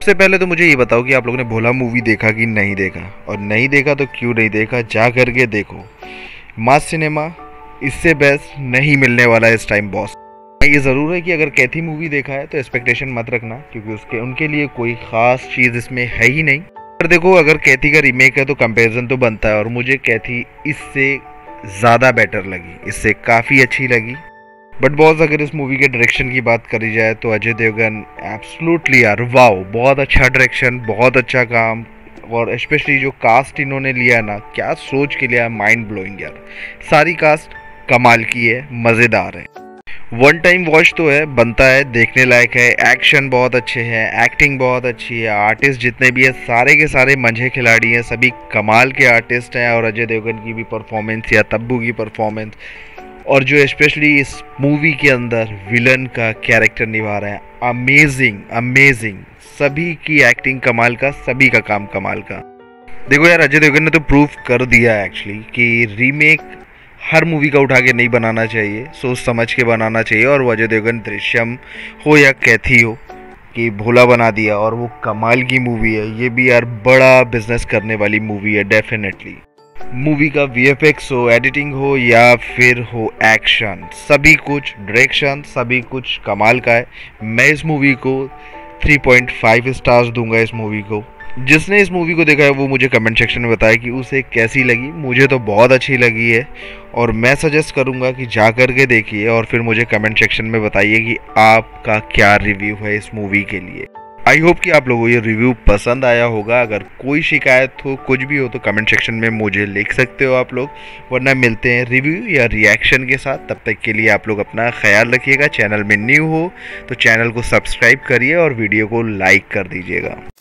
उससे पहले तो मुझे ये बताओ कि आप लोगों ने भोला मूवी देखा कि नहीं देखा, और नहीं देखा तो क्यों नहीं देखा, जा करके देखो। मास सिनेमा इससे बेस्ट नहीं मिलने वाला है इस टाइम बॉस। ये ज़रूर है कि अगर कैथी मूवी देखा है तो एक्सपेक्टेशन मत रखना, क्योंकि उसके उनके लिए कोई ख़ास चीज़ इसमें है ही नहीं। पर देखो, अगर कैथी का रीमेक है तो कंपैरिजन तो बनता है, और मुझे कैथी इससे ज़्यादा बेटर लगी, इससे काफ़ी अच्छी लगी। बट बॉस, अगर इस मूवी के डायरेक्शन की बात करी जाए तो अजय देवगन एब्सोल्युटली यार वाओ, बहुत अच्छा डायरेक्शन, बहुत अच्छा काम। और स्पेशली जो कास्ट इन्होंने लिया ना, क्या सोच के लिया, माइंड ब्लोइंग यार। सारी कास्ट कमाल की है, मज़ेदार है, वन टाइम वॉच तो है, बनता है, देखने लायक है। एक्शन बहुत अच्छे हैं, एक्टिंग बहुत अच्छी है, आर्टिस्ट जितने भी है सारे के सारे मंझे खिलाड़ी हैं, सभी कमाल के आर्टिस्ट हैं। और अजय देवगन की भी परफॉर्मेंस या तब्बू की परफॉर्मेंस, और जो स्पेशली इस मूवी के अंदर विलन का कैरेक्टर निभा रहे हैं, अमेजिंग अमेजिंग। सभी की एक्टिंग कमाल का, सभी का काम कमाल का। देखो यार, अजय देवगन ने तो प्रूव कर दिया है एक्चुअली कि रीमेक हर मूवी का उठा के नहीं बनाना चाहिए, सोच समझ के बनाना चाहिए। और वो अजय देवगन दृश्यम हो या कैथी हो, कि भोला बना दिया, और वो कमाल की मूवी है। ये भी यार बड़ा बिजनेस करने वाली मूवी है डेफिनेटली। मूवी का वीएफएक्स हो, एडिटिंग हो, या फिर हो एक्शन, सभी कुछ, डायरेक्शन, सभी कुछ कमाल का है। मैं इस मूवी को 3.5 स्टार्स दूंगा इस मूवी को। जिसने इस मूवी को देखा है वो मुझे कमेंट सेक्शन में बताए कि उसे कैसी लगी। मुझे तो बहुत अच्छी लगी है, और मैं सजेस्ट करूंगा कि जा कर के देखिए, और फिर मुझे कमेंट सेक्शन में बताइए कि आपका क्या रिव्यू है इस मूवी के लिए। आई होप कि आप लोगों को ये रिव्यू पसंद आया होगा। अगर कोई शिकायत हो, कुछ भी हो, तो कमेंट सेक्शन में मुझे लिख सकते हो आप लोग, वरना मिलते हैं रिव्यू या रिएक्शन के साथ। तब तक के लिए आप लोग अपना ख्याल रखिएगा। चैनल में न्यू हो तो चैनल को सब्सक्राइब करिए और वीडियो को लाइक कर दीजिएगा।